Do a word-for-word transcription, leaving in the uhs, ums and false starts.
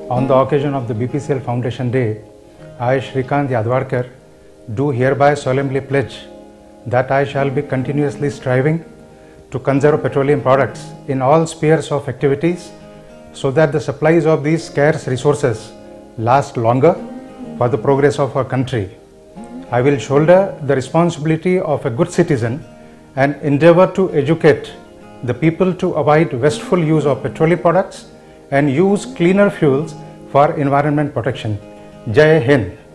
On the occasion of the B P C L Foundation Day, I, Srikanth, do hereby solemnly pledge that I shall be continuously striving to conserve petroleum products in all spheres of activities so that the supplies of these scarce resources last longer for the progress of our country. I will shoulder the responsibility of a good citizen and endeavour to educate the people to avoid wasteful use of petroleum products and use cleaner fuels for environment protection. Jai Hind.